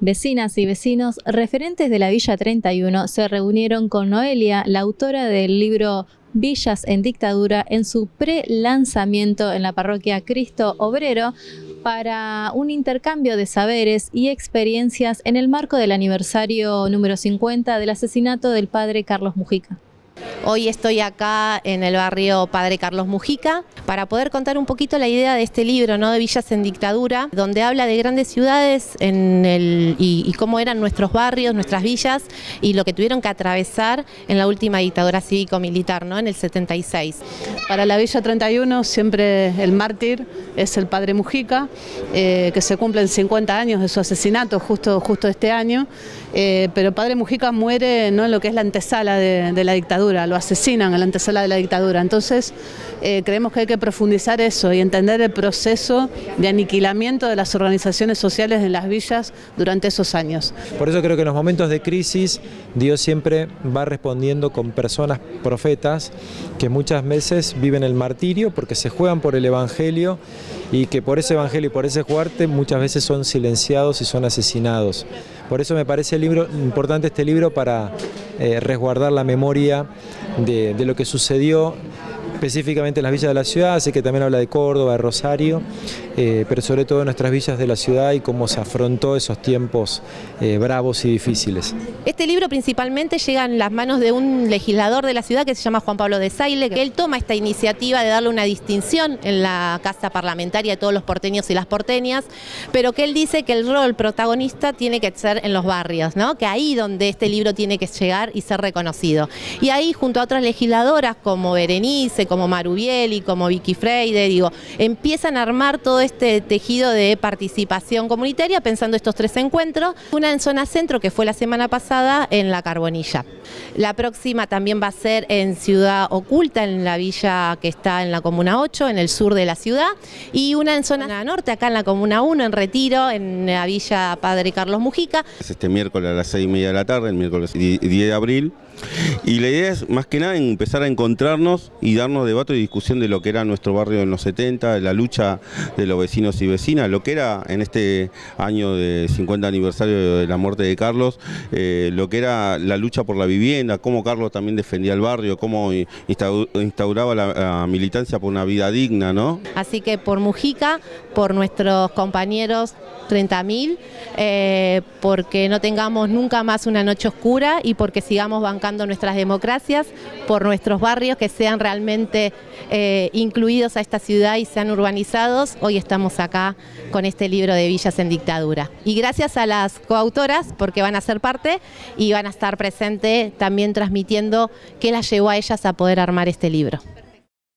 Vecinas y vecinos, referentes de la Villa 31, se reunieron con Noelia, la autora del libro Villas en Dictadura, en su pre-lanzamiento en la parroquia Cristo Obrero, para un intercambio de saberes y experiencias en el marco del aniversario número 50 del asesinato del padre Carlos Mujica. Hoy estoy acá en el barrio Padre Carlos Mujica para poder contar un poquito la idea de este libro, ¿no?, de Villas en Dictadura, donde habla de grandes ciudades y cómo eran nuestros barrios, nuestras villas y lo que tuvieron que atravesar en la última dictadura cívico-militar, ¿no?, en el 76. Para la Villa 31 siempre el mártir es el padre Mujica, que se cumplen 50 años de su asesinato justo este año, pero el padre Mujica muere, ¿no?, en lo que es la antesala de la dictadura, lo asesinan en la antesala de la dictadura. Entonces creemos que hay que profundizar eso y entender el proceso de aniquilamiento de las organizaciones sociales en las villas durante esos años. Por eso creo que en los momentos de crisis Dios siempre va respondiendo con personas profetas que muchas veces viven el martirio porque se juegan por el evangelio y que por ese evangelio y por ese jugarte muchas veces son silenciados y son asesinados. Por eso me parece importante este libro para resguardar la memoria de lo que sucedió específicamente en las villas de la ciudad, así que también habla de Córdoba, de Rosario, pero sobre todo de nuestras villas de la ciudad y cómo se afrontó esos tiempos bravos y difíciles. Este libro principalmente llega en las manos de un legislador de la ciudad que se llama Juan Pablo Desailly, que él toma esta iniciativa de darle una distinción en la casa parlamentaria de todos los porteños y las porteñas, pero que él dice que el rol protagonista tiene que ser en los barrios, ¿no?, que ahí donde este libro tiene que llegar y ser reconocido. Y ahí junto a otras legisladoras como Berenice, como Marubieli, como Vicky Freire, empiezan a armar todo este tejido de participación comunitaria pensando estos 3 encuentros, una en zona centro que fue la semana pasada en La Carbonilla. La próxima también va a ser en Ciudad Oculta, en la villa que está en la Comuna 8, en el sur de la ciudad, y una en zona norte, acá en la Comuna 1, en Retiro, en la villa Padre Carlos Mujica. Este miércoles a las 6:30 de la tarde, el miércoles 10 de abril. Y la idea es más que nada empezar a encontrarnos y darnos debate y discusión de lo que era nuestro barrio en los 70, de la lucha de los vecinos y vecinas, lo que era en este año de 50 aniversario de la muerte de Carlos, lo que era la lucha por la vivienda, cómo Carlos también defendía el barrio, cómo instauraba la militancia por una vida digna, ¿no? Así que por Mujica, por nuestros compañeros 30.000, porque no tengamos nunca más una noche oscura y porque sigamos bancando nuestras democracias, por nuestros barrios que sean realmente incluidos a esta ciudad y sean urbanizados. Hoy estamos acá con este libro de Villas en Dictadura. Y gracias a las coautoras, porque van a ser parte y van a estar presentes también transmitiendo qué las llevó a ellas a poder armar este libro.